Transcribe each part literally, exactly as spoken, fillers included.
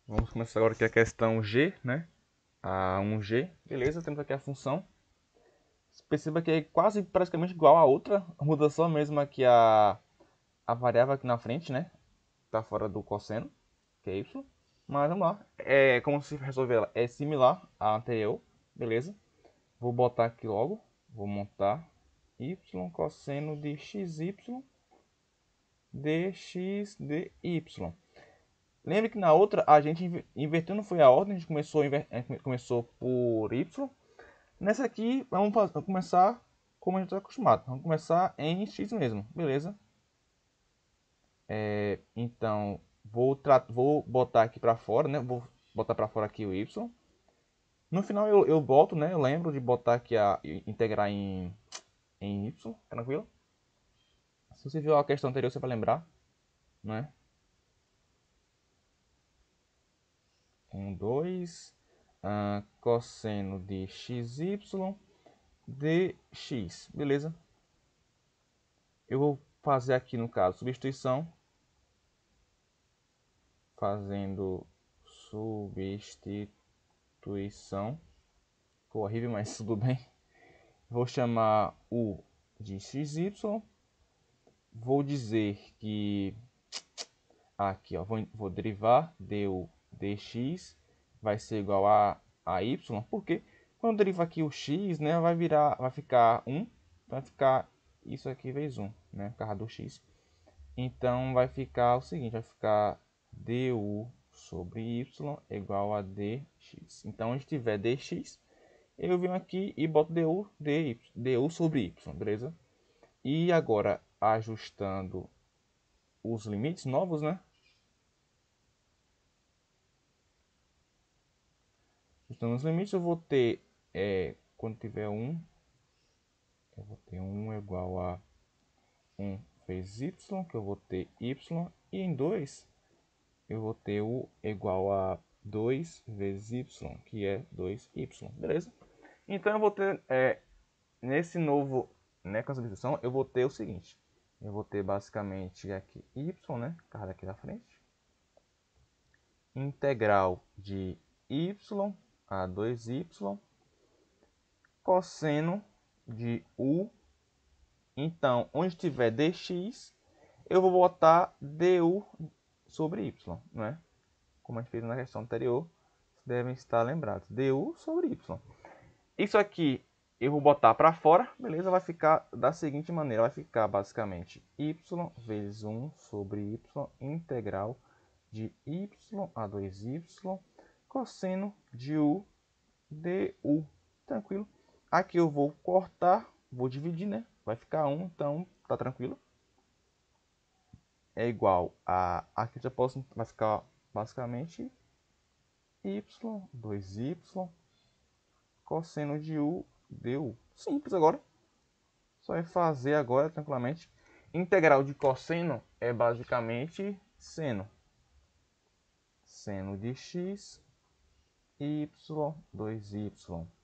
Vamos começar agora aqui a questão G, né? A um G, beleza, temos aqui a função. Perceba que é quase praticamente igual a outra, muda só mesmo aqui a, a variável aqui na frente, né? Tá fora do cosseno, que é y. Mas vamos lá, é como se resolver ela, é similar à anterior, beleza? Vou botar aqui logo, vou montar y cosseno de xy dx dy. Lembre que na outra a gente inverteu, não foi a ordem, a gente começou, começou por y. Nessa aqui, vamos, fazer, vamos começar como a gente está acostumado. Vamos começar em x mesmo, beleza? É, então, vou, vou botar aqui para fora, né? Vou botar para fora aqui o y. No final eu, eu boto, né? Eu lembro de botar aqui a integrar em, em y, tranquilo? Se você viu a questão anterior, você vai lembrar, né? um, dois, uh, cosseno de xy dx, beleza? Eu vou fazer aqui no caso substituição, fazendo substituição, ficou horrível, mas tudo bem. Vou chamar u de xy, vou dizer que aqui, ó, vou, vou derivar du dx vai ser igual a, a y, porque quando derivar aqui o x, né, vai virar, vai ficar um, vai ficar isso aqui vezes um, né, por causa do x. Então vai ficar o seguinte, vai ficar du sobre y é igual a dx. Então, onde tiver dx, eu venho aqui e boto du, dy, du sobre y, beleza? E agora, ajustando os limites novos, né? Ajustando os limites, eu vou ter, é, quando tiver um, eu vou ter um igual a um vezes y, que eu vou ter y, e em dois, eu vou ter u igual a dois vezes y, que é dois y, beleza? Então eu vou ter, é, nesse novo, né, com a substituição, eu vou ter o seguinte, eu vou ter basicamente aqui y, né, carro daqui da frente, integral de y a dois y, cosseno de u, então, onde tiver dx, eu vou botar du sobre y, né? Como a gente fez na questão anterior, devem estar lembrados. Du sobre y. Isso aqui eu vou botar para fora, beleza? Vai ficar da seguinte maneira, vai ficar basicamente y vezes um sobre y integral de y a dois y cosseno de u du. Tranquilo? Aqui eu vou cortar, vou dividir, né? Vai ficar um, então tá tranquilo. É igual a... Aqui eu já posso... Vai ficar basicamente y, dois y, cosseno de u du. Simples agora. Só é fazer agora tranquilamente. Integral de cosseno é basicamente seno. Seno de x, y, dois y.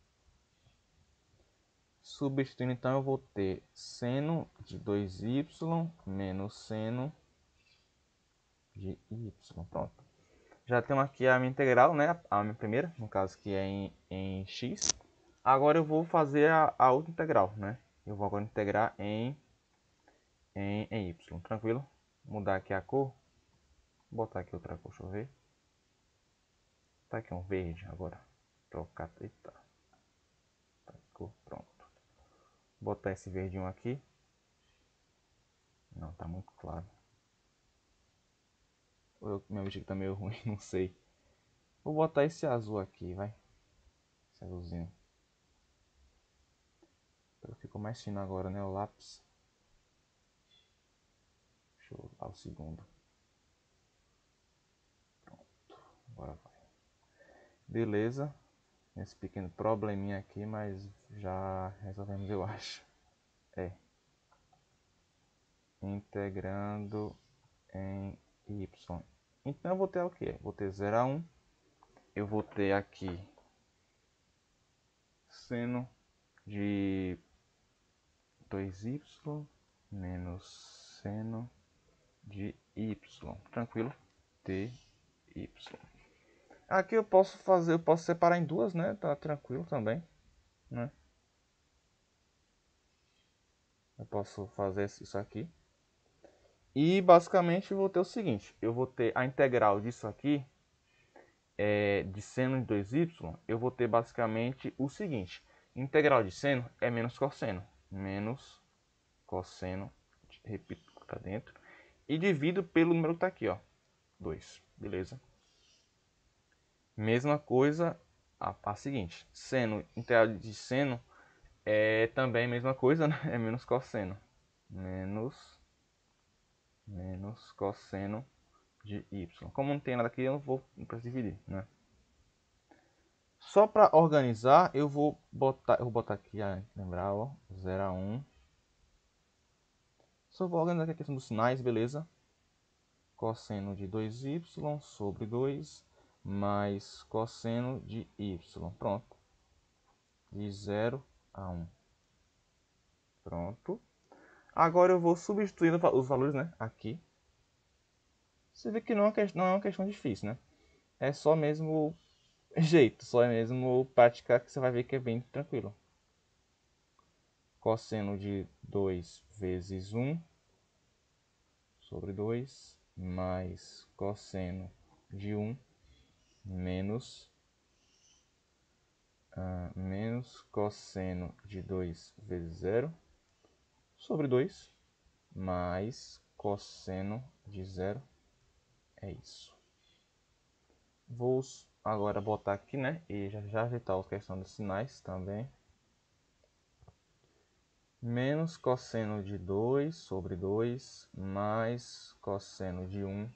Substituindo, então, eu vou ter seno de dois y menos seno de y. Pronto. Já temos aqui a minha integral, né? A minha primeira, no caso que é em, em x. Agora eu vou fazer a, a outra integral, né? Eu vou agora integrar em, em, em y. Tranquilo? Mudar aqui a cor. Vou botar aqui outra cor, deixa eu ver. Tá aqui um verde agora. Trocar. Eita. Tá, cor, pronto. Vou botar esse verdinho aqui. Não, tá muito claro. Ou meu bicho tá meio ruim, não sei. Vou botar esse azul aqui, vai. Esse azulzinho. Ficou mais fino agora, né? O lápis. Deixa eu dar o segundo. Pronto. Agora vai. Beleza. Esse pequeno probleminha aqui, mas já resolvemos, eu acho. É. Integrando em y. Então eu vou ter o que? Vou ter zero a um. Eu vou ter aqui seno de dois y menos seno de y. Tranquilo? dy. Aqui eu posso fazer, eu posso separar em duas, né? Tá tranquilo também, né? Eu posso fazer isso aqui. E basicamente eu vou ter o seguinte, eu vou ter a integral disso aqui, é, de seno de dois y, eu vou ter basicamente o seguinte, integral de seno é menos cosseno, menos cosseno, repito o que está dentro, e divido pelo número que está aqui, ó, dois, beleza? Mesma coisa, a, a seguinte, seno, integral de seno é também a mesma coisa, né? É menos cosseno, menos, menos cosseno de y. Como não tem nada aqui, eu não vou não preciso dividir, né? Só para organizar, eu vou botar, eu vou botar aqui, ah, lembrar, ó, zero a um. Só vou organizar aqui a questão dos sinais, beleza? Cosseno de dois y sobre dois mais cosseno de y. Pronto. De zero a um. Pronto. Agora eu vou substituindo os valores, né, aqui. Você vê que não é uma questão, não é uma questão difícil, né? É só mesmo jeito, só é mesmo praticar que você vai ver que é bem tranquilo. Cosseno de dois vezes um sobre dois mais cosseno de um menos, uh, menos cosseno de dois vezes zero sobre dois mais cosseno de zero. É isso. Vou agora botar aqui, né? E já, já ajeitar a questão dos sinais também. Menos cosseno de dois sobre dois mais cosseno de um.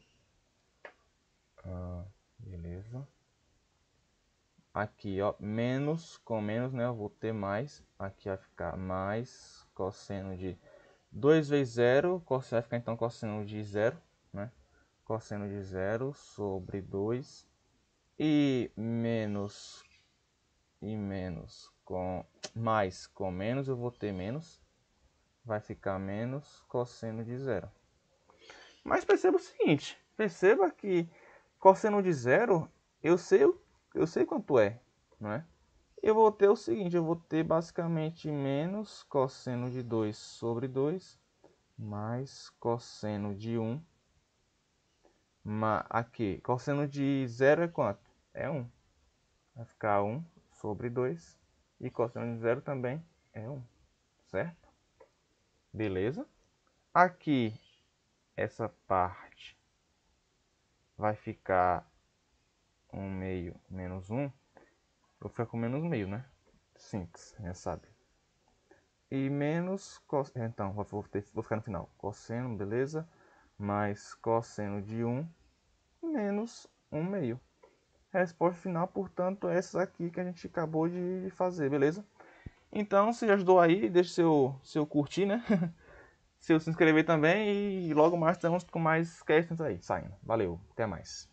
Ah, beleza. Aqui, ó, menos com menos, né? Eu vou ter mais. Aqui vai ficar mais cosseno de dois vezes zero. Cosseno vai ficar então cosseno de zero, né? Cosseno de zero sobre dois. E menos e menos com mais com menos, eu vou ter menos. Vai ficar menos cosseno de zero. Mas perceba o seguinte, perceba que cosseno de zero, eu sei, eu sei quanto é, não é? Eu vou ter o seguinte, eu vou ter basicamente menos cosseno de dois sobre dois, mais cosseno de um, mas aqui, cosseno de zero é quanto? É um. Vai ficar um sobre dois, e cosseno de zero também é um, certo? Beleza? Aqui, essa parte vai ficar um meio menos um. Vou ficar com menos meio, né? Simples, já sabe. E menos, cos... então, vou, ter, vou ficar no final. Cosseno, beleza? Mais cosseno de um menos um meio. Resposta final, portanto, é essa aqui que a gente acabou de fazer, beleza? Então, se ajudou aí, deixa seu, seu curtir, né? Seu se inscrever também e logo mais estamos com mais questões aí saindo. Valeu, até mais.